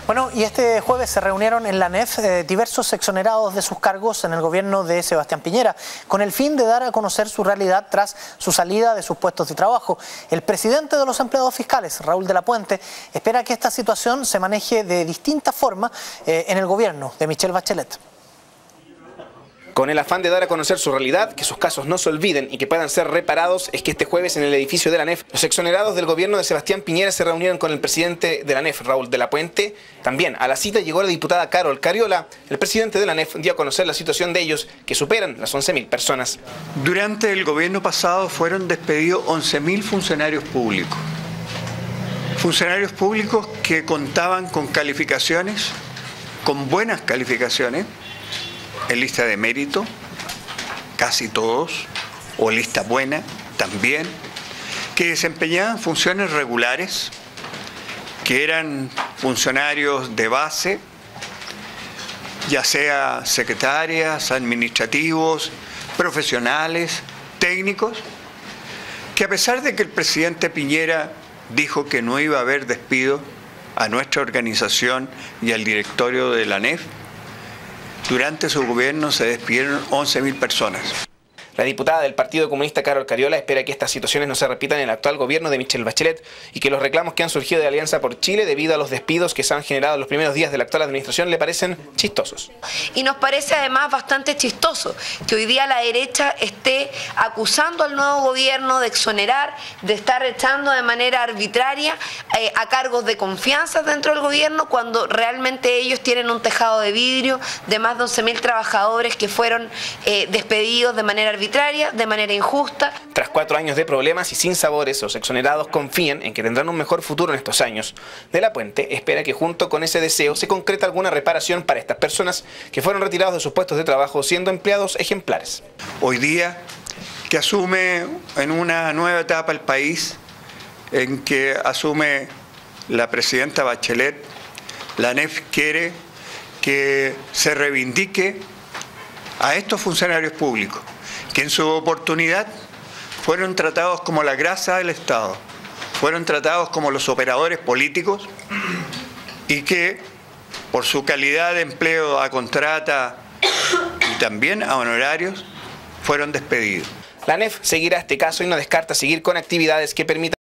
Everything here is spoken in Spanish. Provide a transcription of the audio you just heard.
Bueno, y este jueves se reunieron en la ANEF diversos exonerados de sus cargos en el gobierno de Sebastián Piñera, con el fin de dar a conocer su realidad tras su salida de sus puestos de trabajo. El presidente de los empleados fiscales, Raúl de la Puente, espera que esta situación se maneje de distinta forma en el gobierno de Michelle Bachelet. Con el afán de dar a conocer su realidad, que sus casos no se olviden y que puedan ser reparados, es que este jueves en el edificio de la ANEF, los exonerados del gobierno de Sebastián Piñera se reunieron con el presidente de la ANEF, Raúl de la Puente. También a la cita llegó la diputada Carol Cariola. El presidente de la ANEF dio a conocer la situación de ellos, que superan las 11.000 personas. Durante el gobierno pasado fueron despedidos 11.000 funcionarios públicos. Funcionarios públicos que contaban con calificaciones, con buenas calificaciones, en lista de mérito, casi todos, o lista buena también, que desempeñaban funciones regulares, que eran funcionarios de base, ya sea secretarias, administrativos, profesionales, técnicos, que a pesar de que el presidente Piñera dijo que no iba a haber despido a nuestra organización y al directorio de la ANEF, durante su gobierno se despidieron 11.000 personas. La diputada del Partido Comunista Carol Cariola espera que estas situaciones no se repitan en el actual gobierno de Michelle Bachelet y que los reclamos que han surgido de Alianza por Chile debido a los despidos que se han generado en los primeros días de la actual administración le parecen chistosos. Y nos parece además bastante chistoso que hoy día la derecha esté acusando al nuevo gobierno de exonerar, de estar echando de manera arbitraria a cargos de confianza dentro del gobierno, cuando realmente ellos tienen un tejado de vidrio de más de 11.000 trabajadores que fueron despedidos de manera arbitraria, de manera injusta. Tras 4 años de problemas y sin sabores, los exonerados confían en que tendrán un mejor futuro en estos años. De la Puente espera que junto con ese deseo se concrete alguna reparación para estas personas que fueron retirados de sus puestos de trabajo siendo empleados ejemplares. Hoy día, que asume en una nueva etapa el país, en que asume la presidenta Bachelet, la ANEF quiere que se reivindique a estos funcionarios públicos, que en su oportunidad fueron tratados como la grasa del Estado, fueron tratados como los operadores políticos y que por su calidad de empleo a contrata y también a honorarios fueron despedidos. La ANEF seguirá este caso y no descarta seguir con actividades que permitan